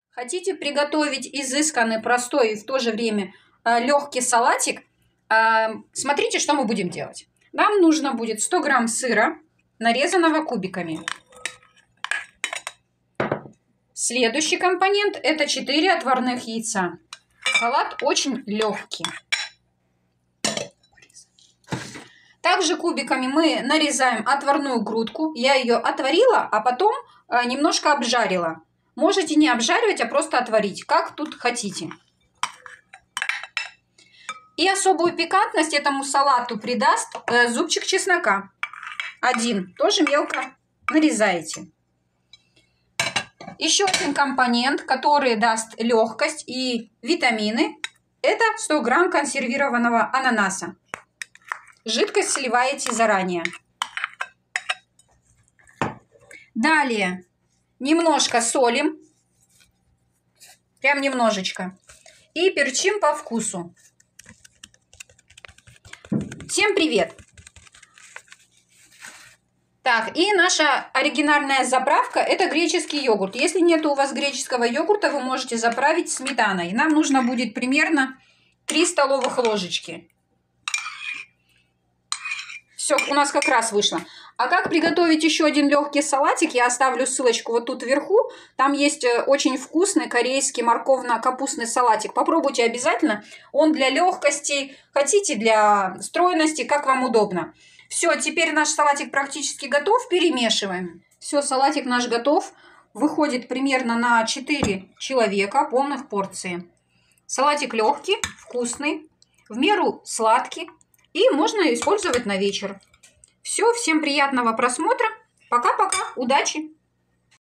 Хотите приготовить изысканный, простой и в то же время легкий салатик? Смотрите, что мы будем делать. Нам нужно будет 100 грамм сыра, нарезанного кубиками. Следующий компонент – это 4 отварных яйца. Салат очень легкий. Также кубиками мы нарезаем отварную грудку. Я ее отварила, а потом немножко обжарила. Можете не обжаривать, а просто отварить, как тут хотите. И особую пикантность этому салату придаст зубчик чеснока. Один, тоже мелко нарезаете. Еще один компонент, который даст легкость и витамины, это 100 грамм консервированного ананаса. Жидкость сливаете заранее. Далее немножко солим, прям немножечко, и перчим по вкусу. Всем привет! Так, и наша оригинальная заправка – это греческий йогурт. Если нет у вас греческого йогурта, вы можете заправить сметаной. Нам нужно будет примерно 3 столовых ложечки. Все, у нас как раз вышло. А как приготовить еще один легкий салатик, я оставлю ссылочку вот тут вверху. Там есть очень вкусный корейский морковно-капустный салатик. Попробуйте обязательно. Он для легкости, хотите для стройности, как вам удобно. Все, теперь наш салатик практически готов. Перемешиваем. Все, салатик наш готов. Выходит примерно на 4 человека, полных порции. Салатик легкий, вкусный, в меру сладкий. И можно использовать на вечер. Все, всем приятного просмотра. Пока-пока, удачи!